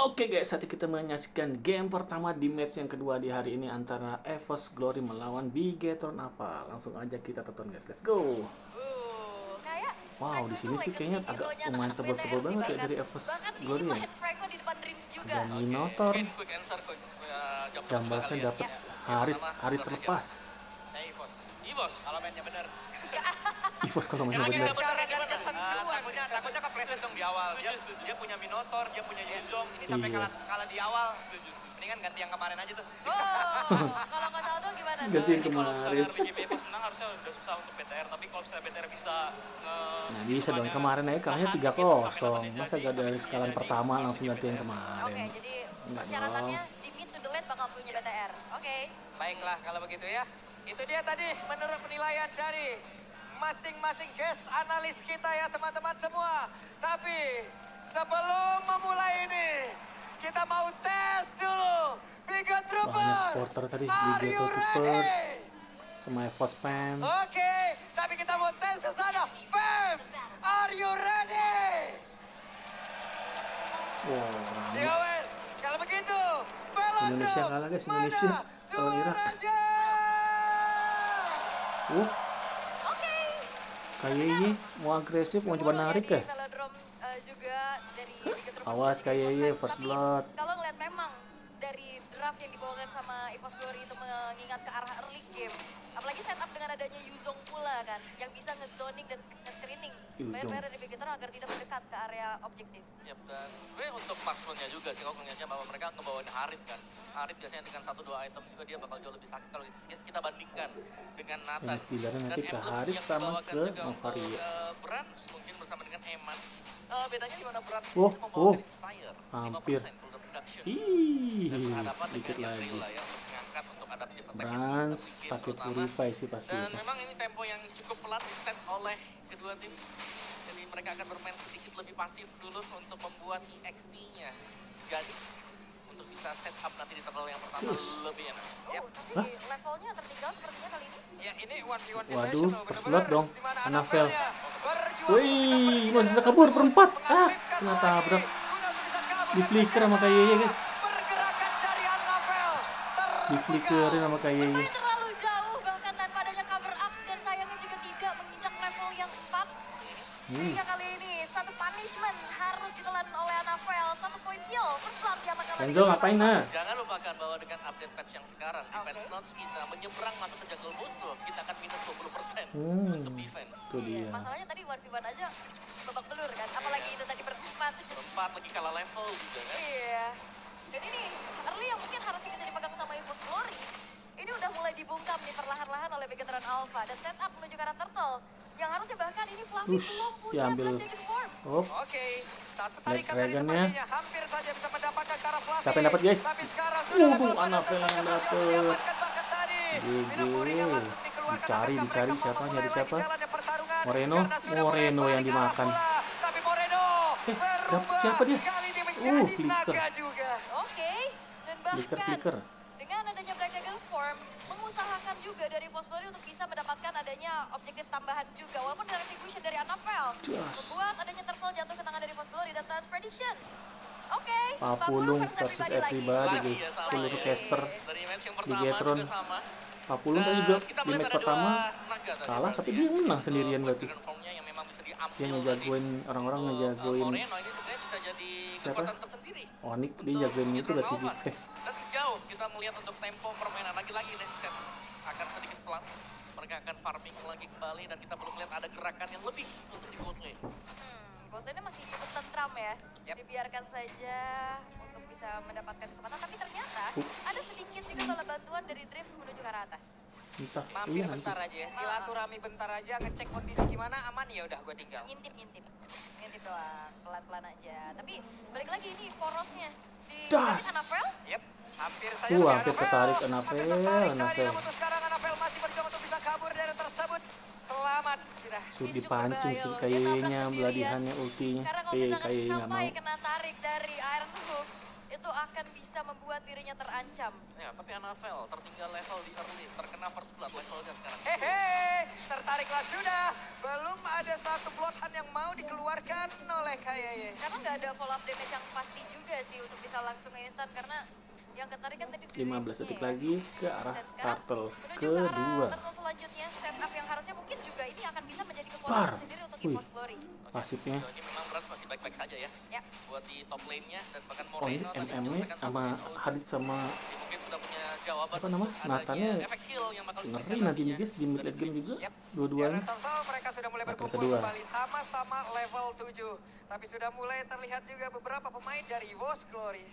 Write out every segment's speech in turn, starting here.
Oke guys, saat kita menyaksikan game pertama di match yang kedua di hari ini antara EVOS Glory melawan Bigetron apa. Langsung aja kita tonton guys, let's go. Kayak Wow, di Franco sini tuh sih legacy kayaknya agak hero-nya lumayan anak-anak tebel-tebel BTR sih, banget ya bahkan dari EVOS ini Glory ya. main Franco di depan Dreams juga. Ada Minotaur, Quick answer, quick. Jawab dan juga Balsen kali ya. dapet Ya. Harit Pertama, Harit tugasnya terlepas. Saya Ivos. Ivos. Kalau mainnya bener. EVOS kalau masih Kira-kira benar. bener Cara gimana? ketentuan. Takutnya kepreset dong di awal. Dia punya Minotaur, dia punya Yuzong. Ini sampai Iya. kalah di awal. Mendingan ganti yang kemarin aja tuh. Oh, kalau Mas Aldo gimana? Ganti yang Ini kalau kemarin. misalnya early game Ivos menang harusnya udah susah untuk BTR. Tapi kalau misalnya BTR bisa Nah bisa dong, kemarin aja kalahnya 3-0. Masa gak dari skala pertama langsung ganti yang Oke, kemarin. jadi Enggak persyaratannya dong. di mid to the late bakal punya BTR. Oke. Baiklah kalau begitu ya. Itu dia tadi menurut penilaian dari masing-masing guest analis kita ya teman-teman semua. Tapi sebelum memulai ini, kita mau tes dulu. Bigot Troopers. Banyak supporter tadi, Are you Bigot Troopers. ready? Sama EVOS fan. Oke, tapi kita mau tes ke sana. Fams, are you ready? Wow, Ya wes, kalau begitu, Velodrome, Indonesia kalah, guys, Indonesia mana lawan Irak. suaranya? Oke. Kayaknya mau agresif, mau coba narik ya? Velodrome juga dari Bigot Troopers Awas dan kayaknya EVOS first Fans. Tapi blood. Kalau ngeliat memang dari draft yang dibawakan sama EVOS Glory itu mengingat ke arah early game. Apalagi setup dengan adanya Yuzong pula kan, yang bisa nge-zoning dan nge-screening player-player dari Bigetron agar tidak mendekat ke area objektif. Yap, dan sebenarnya untuk marksman-nya juga sih kalau ngeliatnya bahwa mereka ngebawain Harit kan. Harit biasanya dengan 1-2 item juga dia bakal jauh lebih sakit kalau kita bandingkan dengan Nathan. Yang dealernya nanti ke emblem Harit yang sama dibawakan ke juga Novaria. untuk, Brans mungkin bersama dengan Eman. Bedanya di mana Brans Oh, ini membawakan Inspire. hampir. 5% cooldown reduction. Ih, Dan berhadapan dikit dengan lagi. Yandril lah ya untuk mengangkat untuk adaptive attack Brans yang di pakai terutama. purify sih pasti Dan itu. memang ini tempo yang cukup pelan diset oleh kedua tim. Jadi mereka akan bermain sedikit lebih pasif dulu untuk membuat EXP-nya. Jadi untuk bisa set up nanti di terlalu yang pertama Cus. lebih enak. Oh, tapi levelnya tertinggal sepertinya kali ini. Ya ini 1v1 Waduh, situational, first bener-bener blood dong. di mana Anafel. Anavelnya berjuang Wih, untuk bisa pergi masih bisa dari kabur musuh, berempat. mengakhirkan Kena lagi. tabrak. Udah bisa kabur Di dan flicker sama ternyata Kayeye, guys. pergerakan dari Anavel Di flickerin sama Kayeye. Bermain terlalu jauh bahkan tanpa adanya cover up dan sayangnya juga tidak menginjak level yang 4. Sehingga kali ini satu punishment harus ditelan oleh Anavel, 1 point kill. First blood diamankan oleh Enzo Bigetron. ngapain nah? Jangan lupakan bahwa dengan update patch yang sekarang, di Oke. patch notes kita menyeberang masuk ke jungle musuh, kita akan minus 20% untuk defense. Itu Iya, dia. masalahnya tadi 1v1 aja babak belur kan, apalagi itu tadi berempat. Berempat lagi kalah level juga kan. Iya. Dan ini early yang mungkin harusnya bisa dipegang sama EVOS Glory. Ini udah mulai dibungkam nih perlahan-lahan oleh Bigetron Alpha dan setup menuju ke arah turtle. Yang harusnya bahkan ini Fluffy Ush, belum punya diambil. Black Dragon Form. Oh, Oke, satu Black tarikan tadi Dragon-nya. sepertinya hampir saja bisa mendapatkan ke arah Fluffy. Siapa yang dapat, guys? Tapi sekarang Anavel yang dapet. bahkan tadi. GG. Minapurinya langsung dikeluarkan. Dicari, Apakah dicari. mereka Siapa? mau Nyari memulai siapa? lagi jalannya pertarungan? Moreno? Karena sudah Moreno mulai yang balik ke arah dimakan. bola. Tapi Moreno dapet berubah. siapa dia? Kali ini menjadi flicker. naga juga. Oke, dan bahkan Flicker. dengan adanya Black Dragon Form, mengusahakan juga dari EVOS Glory untuk bisa mendapatkan adanya objektif tambahan juga. Walaupun dari retribution dari Anavel, Jas. membuat adanya turtle jatuh ke tangan dari EVOS Glory dan Talent Prediction. Oke, Papulung versus everybody guys. Iya, sama Seluruh ya. caster. Dari match yang Bigetron. pertama juga sama. Papulung tadi juga Kita di melihat match ada pertama dua naga tadi kalah, berarti tapi ya. dia menang Untuk sendirian berarti. Dragon Form-nya yang memang bisa diambil Dia tadi. ngejagoin orang-orang, Untuk, ngejagoin Moreno ini sebenarnya bisa jadi Siapa? kekuatan tersendiri. Onik. Dia untuk jagoin itu Bigetron berarti Alpha. Big Dan sejauh kita melihat untuk tempo permainan lagi-lagi deh set akan sedikit pelan. Mereka akan farming lagi kembali dan kita belum lihat ada gerakan yang lebih untuk di bot lane. Kontennya masih cukup tentram ya. Yap. Dibiarkan saja untuk bisa mendapatkan kesempatan. Tapi ternyata ada sedikit juga bala bantuan dari Dreams menuju ke arah atas. Entah. Mampir Iya nanti. bentar aja ya, silaturahmi bentar aja, ngecek kondisi gimana, aman ya udah gue tinggal. Ngintip doang, pelan-pelan aja. Tapi balik lagi ini porosnya di Das. Anavel. Yep, hampir saja Hampir Anavel. ketarik Anavel, Hampir tertarik tadi, Anavel. namun untuk sekarang Anavel masih berjuang untuk bisa kabur dari tersebut. Selamat sudah. Sudah Ini dipancing cukup sih berbahaya loh. Dia kayaknya nabrak beladihannya ultinya. Karena kalau misalkan Kayaknya nggak sampai mau. kena tarik dari Iron Hook, itu akan bisa membuat dirinya terancam. Ya, tapi Anavel tertinggal level di early, terkena first blood levelnya sekarang. Hehe, tertariklah sudah. Belum ada satu bloodhound yang mau dikeluarkan oleh Kayaye. Karena nggak ada follow up damage yang pasti juga sih untuk bisa langsung instan, karena yang ketarik kan tadi 15 detik ya. lagi ke arah Dan sekarang turtle menuju ke arah kedua. turtle selanjutnya, setup yang harusnya mungkin juga ini akan bisa menjadi Par. kekuatan sendiri untuk Wih. EVOS Glory. Pasifnya. Ini memang Brans masih baik-baik saja ya. Ya. Buat di top lane-nya dan bahkan Oh ini Moreno tadi MM-nya menyelesaikan sama satu Hadid sama Dia mungkin sudah punya jawaban apa nama? adanya Nathannya efek kill yang bakal ngeri diberikan nanti nih nantinya. guys di mid late game juga. Yap. Dua-duanya. Total mereka sudah mulai Turtle berkumpul kedua. kembali sama-sama level 7. Tapi sudah mulai terlihat juga beberapa pemain dari EVOS Glory.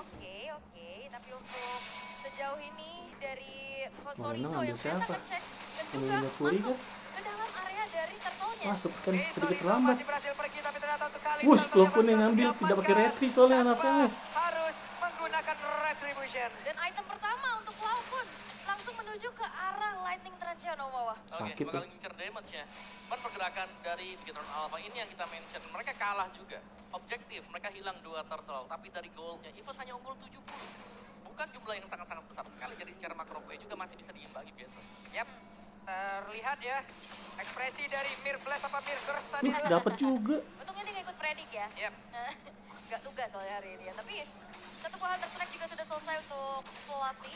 Oke, tapi untuk sejauh ini dari Moreno Sorizo ngambil yang ternyata siapa? ngecek dan Ambil juga Ninja Fury masuk kah? ke dalam area dari turtle-nya. Masuk kan Oke, sedikit Sorizo terlambat. masih berhasil pergi, tapi ternyata untuk kali Wush, Turtle walaupun yang yang ngambil berhasil tidak pakai diamankan retri soalnya tanpa Anavelnya. harus menggunakan retribution. Dan item pertama untuk Cloud pun langsung menuju ke arah Lightning Trancha Nomawa. Oke, Sakit bakal tuh. ngincer damage-nya. Cuman pergerakan dari Bigetron Alpha ini yang kita mention, mereka kalah juga. Objektif, mereka hilang 2 turtle, tapi dari gold-nya EVOS hanya unggul 70. Bukan jumlah yang sangat-sangat besar sekali, jadi secara makro play juga masih bisa diimbangi Bigetron. Yap, terlihat ya ekspresi dari Mir Blast apa Mir Curse tadi. Dapat juga. Untungnya dia nggak ikut predik ya. Yap. Nggak tugas soalnya hari ini ya. Tapi satu buah Hunter Strike juga sudah selesai untuk Fluffy.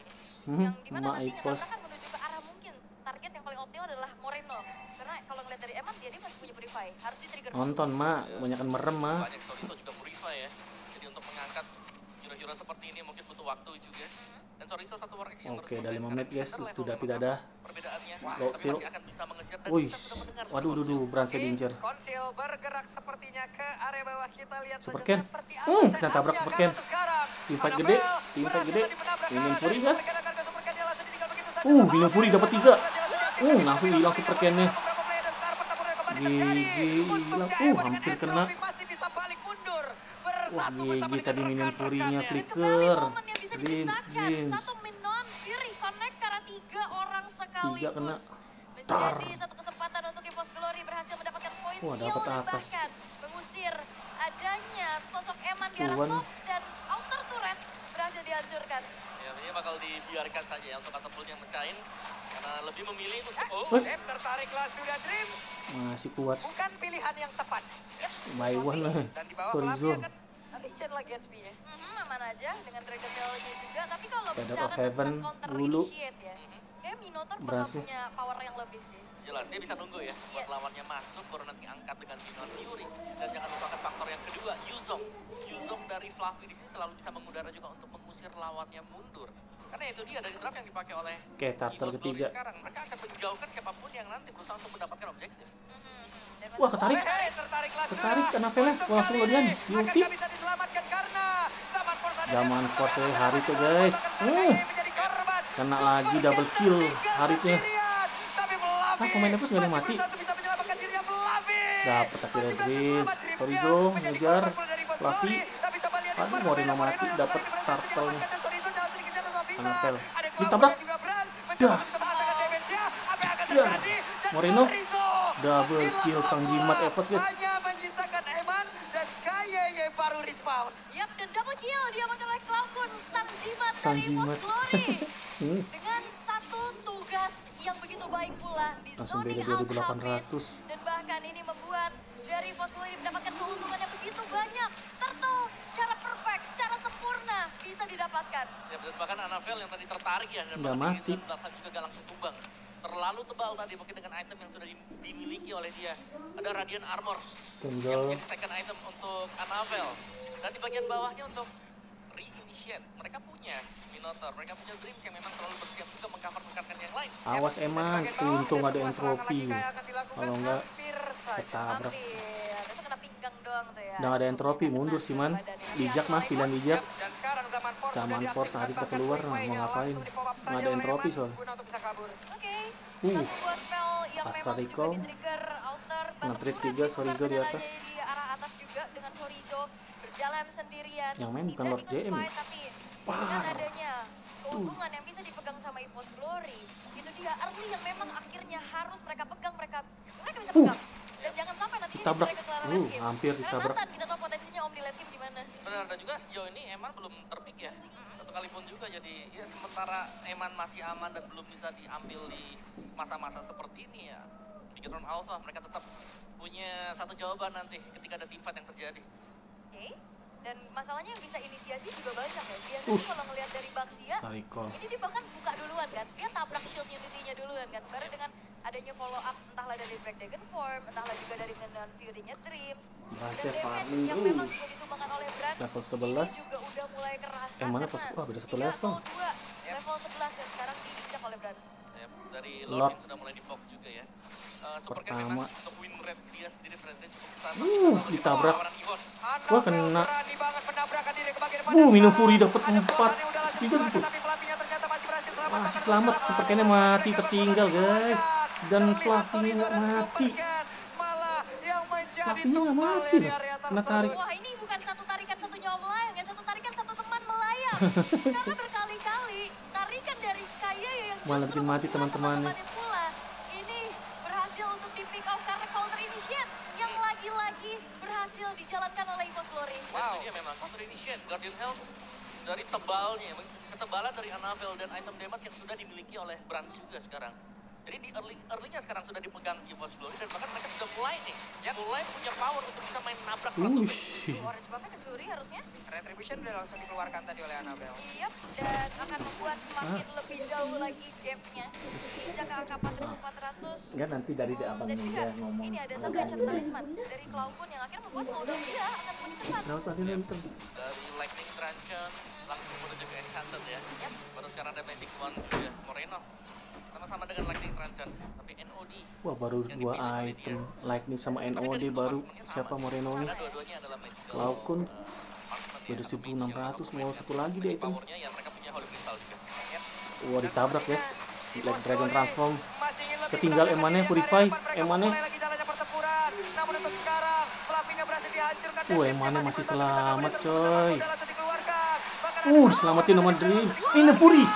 Yang dimana Mak nanti Ipos. akan menuju ke arah mungkin target yang paling optimal adalah Moreno. Karena kalau ngeliat dari Eman dia masih punya Purify. Harus di trigger. Nonton mak, kebanyakan merem mak. Banyak Sorizo juga Purify ya. Jadi untuk mengangkat hero-hero seperti ini mungkin butuh waktu juga. Dan Sorizo satu war action Oke, udah 5 menit guys, Level sudah memang tidak ada. perbedaannya. Low Tapi seal. masih akan bisa mengejar dan Wih, kita sudah mendengar waduh, suara duh, Bransnya Oke, diincer. Konsil bergerak sepertinya ke area bawah. Kita lihat Super saja Ken. seperti apa Kena setupnya tabrak Super Ken. untuk sekarang. Team fight Anavel gede, team fight berhasil gede. tadi menabrak Minion arah Fury dari kah? Super Ken, akan ke Super Ken, dia langsung ditinggal begitu saja. Minion Fury dapat 3. Langsung hilang Super Ken-nya. Beberapa player dan sekarang pertempuran yang kembali terjadi. GG, Untuk hilang. Jaewood dengan Hampir kena. Entropy masih bisa balik mundur. Wah, Bersatu GG bersama tadi dengan Minion Fury-nya rekan-rekannya. flicker. Kembali momen yang bisa Dreams, diciptakan. Dreams. Satu Minon Fury connect karena 3 orang sekaligus. 3 kena. Menjadi satu kesempatan untuk EVOS Glory berhasil mendapatkan poin Wah, kill dapat dan atas. bahkan mengusir adanya sosok Eman di arah Cuan. top dan outer turret berhasil dihancurkan. Ya, ini bakal dibiarkan saja ya untuk Catapult yang mecahin. Karena lebih memilih untuk... Tertariklah sudah Dreams. Masih kuat. Bukan pilihan yang tepat. By one lah. Dan di bawah Sorizo. Flavia kan legend lagi HP-nya. Aman aja dengan Dragon Tail-nya juga. Tapi kalau Shadow bicara of Heaven tentang counter dulu. initiate ya, kayak Minotaur bakal Berhasil. punya power yang lebih sih. Jelas, dia bisa nunggu ya. Buat Iya. lawannya masuk, baru nanti angkat dengan Minion Fury. Dan jangan lupakan faktor yang kedua, Yuzong. Yuzong dari Fluffy di sini selalu bisa mengudara juga untuk mengusir lawannya mundur. Karena itu dia dari draft yang dipakai oleh Oke, turtle EVOS Glory ketiga. sekarang. Mereka akan menjauhkan siapapun yang nanti berusaha untuk mendapatkan objektif. Dan Wah, ketarik. Tertariklah Tertarik sudah. Anavelnya. Untuk Wah, langsung kali lodian. ini, Di ulti. akankah bisa diselamatkan karena Zaman Force ada di Zaman atas Force tangan. hari tuh, guys. Menjadi korban. Kena Super lagi Ken double kill tertinggal Haritnya. sendirian. Tapi Fluffy Ah, pemain Evos nggak ada yang masih mati. berusaha untuk bisa menyelamatkan dirinya. Fluffy Dapat akhirnya masih berhasil Dreams. selamat. Dreams Sorizo ya, menjadi ngejar. korban pula dari Boss Fluffy. Glory. Tapi coba lihat di Aduh, depan Moreno Moreno mati, yang dapat kembali berhasil turtle nih. menyelamatkan. Dan Sorizo langsung dikejar sama bisa. Anavel. Ada Cloud Ditabrak. dan juga Bran mencoba Das. untuk mengatakan damage-nya. Apa yang akan Ya. terjadi? Dan Moreno. Sorizo Double menghilang kill sang semua. jimat Evos, guys. Hanya menyisakan Eman dan Kayeye baru respawn. Yap, dan double kill dia oleh Cloud pun sang jimat Sang dari EVOS jimat. Glory. Hmm. Dengan satu tugas yang begitu baik pula di Langsung zoning beda out 2800. habis. Dan bahkan ini membuat dari EVOS Glory mendapatkan keuntungan yang begitu banyak. Turtle secara perfect, secara sempurna bisa didapatkan. Ya, dan bahkan Anavel yang tadi tertarik ya. Dan Nggak bahkan mati. di belakang juga gak langsung tumbang. Terlalu tebal tadi mungkin dengan item yang sudah dimiliki oleh dia. Ada Radiant Armor yang Tinggal menjadi second item untuk Anavel. Dan di bagian bawahnya untuk reinitiate. Mereka punya Minotaur, mereka punya Dreams yang memang selalu bersiap juga mengcover-coverkan yang lain. awas Eman. Untung ada entropi. Kalau enggak ketabrak. Hampir, itu kena pinggang doang tuh ya. Udah nggak ada entropi, mundur sih man. Bijak mah, pilihan bijak. Dan sekarang Zaman Force Zaman sudah Force diaktifkan, hari kita bahkan keluar, Freeway-nya mau ngapain? langsung di-pop-up Nggak saja ada oleh entropi Eman soalnya. guna untuk bisa kabur. Oke, satu buah spell yang Pas memang Radical. juga di-trigger outer batok Nge-trade turret 3, sih, Sorizo bukan di ada atas. di arah atas juga dengan Sorizo berjalan sendirian. Yang main bukan Tidak Lord ikut JM. fight, tapi dengan adanya keuntungan yang bisa dipegang sama EVOS Glory, itu dia early yang memang akhirnya harus mereka pegang, mereka bisa pegang. Dan jangan sampai nanti ditabrak. mereka kelar late game. Hampir Karena ditabrak. Nathan kita tahu potensinya Omni late game gimana. Benar, dan juga sejauh ini Eman belum terpick ya. Satu kali pun juga, jadi ya sementara Eman masih aman dan belum bisa diambil di masa-masa seperti ini ya. Bigetron Alpha mereka tetap punya satu jawaban nanti ketika ada teamfight yang terjadi. Oke. Dan masalahnya yang bisa inisiasi juga banyak ya. Biasanya kalau ngelihat dari Baxia, Sarikol. ini dia bahkan buka duluan kan. Dia tabrak shield Unity-nya duluan kan. Baru dengan adanya follow up entahlah dari Break Dragon Form, entahlah juga dari Menon Fury-nya Dreams. Berhasil Dan damage farming yang memang terus. juga disumbangkan oleh Brand Level ini 11. juga udah mulai kerasa. Mana karena level, wah beda 1 level. 302, level 11 yang sekarang diinjak oleh Brand. Ya, dari Lord. Lord yang sudah mulai di-poke juga ya. Super Cat Pertama. memang untuk win rate dia sendiri presiden cukup besar. Ditabrak. Lawan EVOS. Wah, kena. Berani banget menabrakan diri ke bagian depan. Minum Fury dapat Ada 4. korban yang udah langsung Tiga dikeluarkan, tuh. tapi Fluffy-nya ternyata masih berhasil selamat. Masih selamat, Super Cat-nya mati tertinggal guys. Dan Fluffy-nya nggak mati. Malah yang menjadi Fluffy-nya nggak tumbal mati ya di loh. area Kena tersebut. tarik. Wah, ini bukan satu tarikan satu nyawa melayang ya, satu tarikan satu teman melayang. Karena berkali-kali tarikan dari Kaya yang Malah justru bikin mati membuat teman-temannya. teman-temannya pula. Ini berhasil untuk di pick off karena counter initiate yang lagi-lagi berhasil dijalankan oleh EVOS Glory. Wow. Itu dia memang counter initiate, Guardian Health dari tebalnya, ketebalan dari Annabelle dan item damage yang sudah dimiliki oleh Brand juga sekarang. Jadi di early-nya sekarang sudah dipegang EVOS Glory dan bahkan mereka sudah mulai nih, mulai punya power untuk bisa main nabrak Front Orange buffnya kecuri harusnya. Retribution udah langsung dikeluarkan tadi oleh Annabelle. Yap, dan akan membuat semakin lebih jauh lagi gapnya. Injak ke angka 4.400. Enggak, nanti dari abang Dan juga dia ngomong. ini ada satu action talisman dari Cloudcon yang akhirnya membuat mode dia akan semakin ketat. Kenapa tadi nonton? dari Lightning Truncheon langsung menuju ke Enchanted ya. Baru sekarang ada Magic Wand juga, Moreno. Sama-sama dengan Lightning Truncheon, tapi NOD. Wah, baru 2 item. Lightning sama NOD baru. Siapa Moreno nih? Karena dua-duanya adalah magical. Cloudcon Marksman beda ya, 1600, atau mau satu lagi deh item. powernya ya mereka punya Holy Crystal juga. Wah, ditabrak guys. Black Dragon transform. Masih ingin lebih Ketinggal bertahan Emannya, di area Purify. depan. Mereka Emannya. mulai lagi jalannya pertempuran. Namun untuk sekarang, Fluffy-nya berhasil dihancurkan. Dan Emannya Dreams-nya masih berusaha selamat, bisa coy. udah langsung dikeluarkan. Bahkan ada Diselamatin sama Dreams. Ini Fury.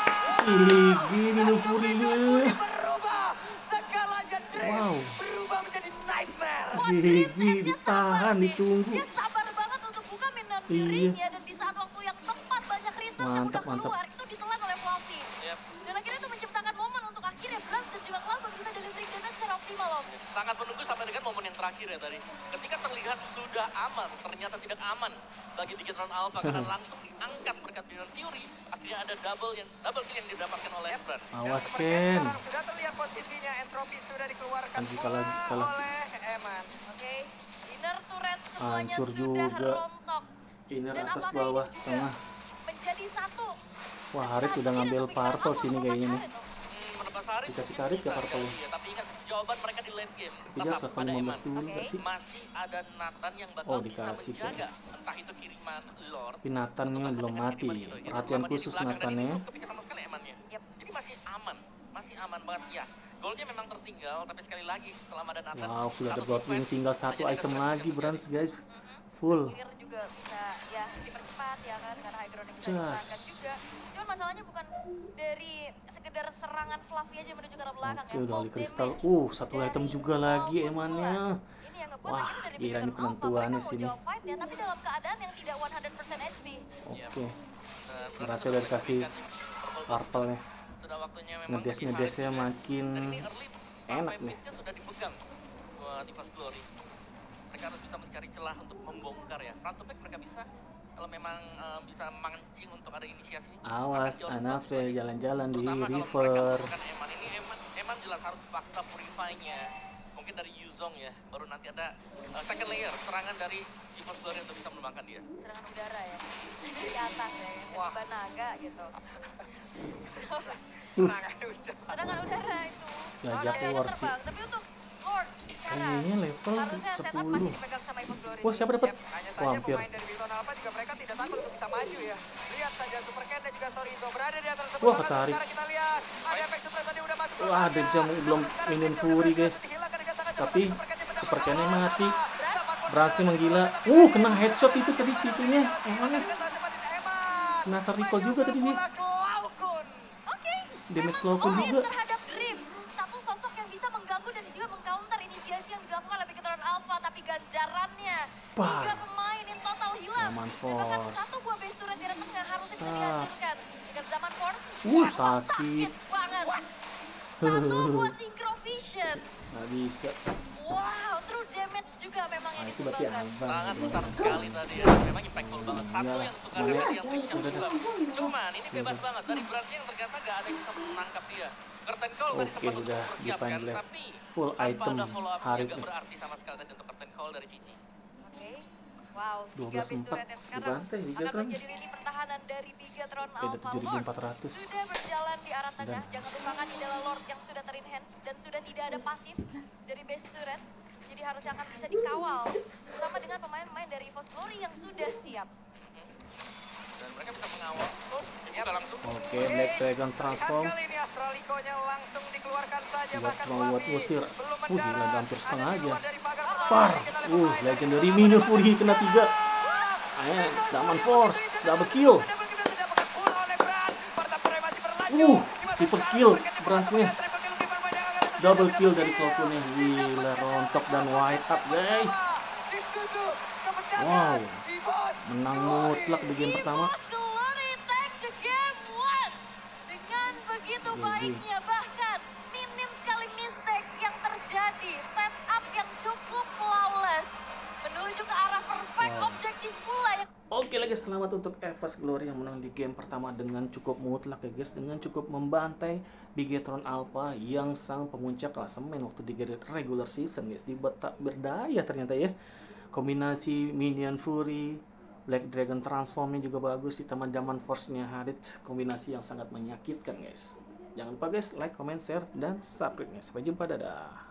Gini Fury-nya. berubah. Segalanya Dreams Wow. berubah menjadi nightmare. Gigi ditahan, ditunggu. Dia sabar banget untuk buka Menon Iya. Fury-nya dan di saat waktu yang tepat banyak research yang udah Mantap. keluar itu ditelan oleh Fluffy. Yap. Dan akhirnya itu menciptakan momen untuk akhirnya Brand dan juga Cloudcon bisa delivery damage secara optimal loh. Sangat menunggu sampai dengan momen yang terakhir ya tadi. Ketika terlihat sudah aman, ternyata tidak aman bagi Bigetron Alpha karena langsung diangkat berkat Menon Fury. Akhirnya ada double kill yang didapatkan oleh Brand. Awas Dan sepertinya Ken. sekarang sudah terlihat posisinya. Entropy sudah dikeluarkan Lagi pula kalah. oleh Eman. Oke, inner turret semuanya Hancur sudah juga. rontok. Inner Dan atas apakah bawah ini juga tengah. menjadi satu? Wah, Harit udah ngambil purple sini kayaknya nih. Menebas hari Dikasih mungkin Harit bisa ya purple. kali ya, tapi ingat jawaban mereka di late game Tapi dia tetap level pada 15 Eman. dulu nggak Oke. sih? Masih ada Nathan yang bakal Oh, bisa dikasih menjaga entah itu kiriman Lord. Tapi Nathan-nya atau belum bahkan mati. kiriman hero. Jadi Perhatian selama dia di khusus belakang dan ini Nathan-nya. belum kepikir sama sekali Emannya. Yap. Jadi masih aman banget ya. Golnya memang tertinggal, tapi sekali lagi selama ada Nathan. Wow, sudah ada satu Godwin, defense, tinggal bisa satu jadi item ada lagi selection Brands terjadi. guys. Full. Clear juga bisa ya dipercepat ya kan karena high ground bisa Jas. diperangkat juga. Cuman masalahnya bukan dari sekedar serangan Fluffy aja menuju ke arah belakang Oke, ya. udah Bolt Holy Crystal. damage Satu dari item juga lagi Cloudcon Emannya. pula. Ini yang ngebuat Wah, akhirnya dari gila Bigetron nih Alpha, penentuannya mereka mau sini. jawab fight ya tapi dalam keadaan yang tidak 100% HP. Oke. Dan Berhasil sudah udah dikasih memberikan purple burst. purple-nya. Sudah waktunya memang Ngedes-ngedesnya bagi Harit juga. makin Dan ini early enak sampai nih. mid-nya sudah dipegang buat EVOS Glory. Mereka harus bisa mencari celah untuk membongkar ya. Front to back mereka bisa. Kalau memang bisa mancing untuk ada inisiasi. Awas, akan jauh lebih bagus Anafe lagi. jalan-jalan di Terutama kalau mereka river. menemukan Eman ini, Eman jelas harus paksa purify-nya. Mungkin dari Yuzong ya, baru nanti ada second layer serangan dari EVOS Glory untuk bisa menumbangkan dia. Serangan udara ya. Dari atas ya, tiba naga gitu. Serangan udara itu. Gajah Naganya keluar sih. terbang. Tapi untuk Lord sekarang Kayaknya level harusnya setup masih 10. dipegang sama EVOS Glory. Wah, siapa dapat? Yap, hanya Wah, saja hampir. pemain dari Bigetron Alpha juga mereka tidak takut untuk bisa maju ya. Lihat saja Super Cat dan juga Sorizo berada di atas tersebut. Wah, Bahkan ketarik. sekarang kita lihat ada efek suplex tadi udah mati. Wah, dia bisa belum minion Fury guys. Tapi Super Cat-nya mati. Berhasil menggila. Kena headshot itu tadi situnya. Emannya. Kena recall juga tadi dia. Oke. Damage memang Cloudcon all in juga. terhadap Dreams. Satu sosok yang bisa mengganggu dan juga mengcounter inisiasi yang dilakukan oleh Bigetron Alpha. Tapi ganjarannya, Bah. 3 pemain in total hilang. Zaman Dan bahkan Force. satu buah base turret di arah tengah harusnya bisa dihancurkan. Dengan Zaman Force, sakit. banget. Satu buah Synchro Vision. Nggak bisa. Wow, true damage juga memang yang Itu berarti disumbangkan. abang. Sangat besar sekali tadi ya. Memang impactful banget. Satu Iyalah. yang tukarnya Boleh. tadi yang trickshot juga. Cuman ini bebas banget. Dari Branch yang ternyata gak ada yang bisa menangkap dia. Curtain Call tadi Oke, sempat untuk udah mempersiapkan. define left. Tapi Full tanpa item ada follow up Harit gak nih. berarti sama sekali tadi untuk Curtain Call dari Cici. Oke. Wow, 12-4 tiga base turret yang sekarang dibantai akan Bigatron. menjadi lini pertahanan dari Bigatron Ada Alpha Lord. 7.400. Sudah berjalan di arah tengah, Dan- jangan lupakan ini adalah Lord yang sudah terenhance dan sudah tidak ada pasif dari base turret. Jadi harusnya akan bisa dikawal bersama dengan pemain-pemain dari EVOS Glory yang sudah siap. Dan mereka bisa mengawal. Oh, dibuka langsung. Oke, Black Dragon transform. Lihat kali ini Astralico-nya langsung dikeluarkan saja. Lihat Bahkan cuma buat Fluffy usir. belum Gila, mendarat. hampir setengah Ada di aja. luar dari pagar Par. pertahanan. Kita lihat pemain dari Legendary beberapa Minion negara. Fury kena 3. Ayo, Zaman Force, double kill. Double kill sudah didapatkan pula oleh Brand. Pertempuran masih berlanjut. Triple kill Branch-nya. Double kill dari Cloud nih. Gila, rontok dan white up, guys. Wow. Menang mutlak di game pertama. EVOS Glory take the game one. Dengan begitu GG. baiknya, bahkan minim sekali mistake yang terjadi. Setup yang cukup flawless. Menuju ke arah perfect Wow. objektif pula yang Oke lagi, selamat untuk EVOS Glory yang menang di game pertama dengan cukup mutlak ya guys, dengan cukup membantai Bigatron Alpha yang sang pemuncak klasemen waktu di regular season guys. Berdaya ternyata ya, kombinasi Minion Fury, Black Dragon transformnya juga bagus, ditambah Zaman Force-nya Harit, kombinasi yang sangat menyakitkan guys. Jangan lupa guys, like, comment, share, dan subscribe guys. Sampai jumpa, dadah.